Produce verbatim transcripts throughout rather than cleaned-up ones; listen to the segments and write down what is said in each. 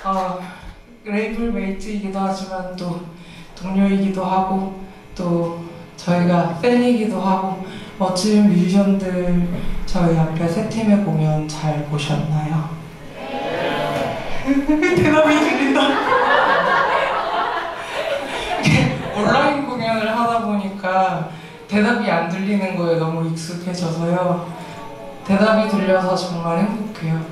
어, 레이블 메이트이기도 하지만 또 동료이기도 하고 또 저희가 팬이기도 하고 멋진 뮤지션들 저희 앞에 세 팀의 공연 잘 보셨나요? 대답이 들린다. 온라인 공연을 하다 보니까 대답이 안 들리는 거에 너무 익숙해져서요. 대답이 들려서 정말 행복해요.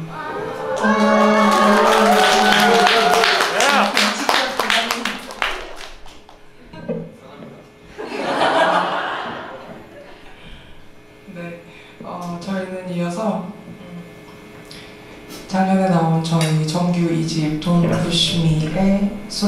네, 어, 저희는 이어서 작년에 나온 저희 정규 이 집 Don't Push Me의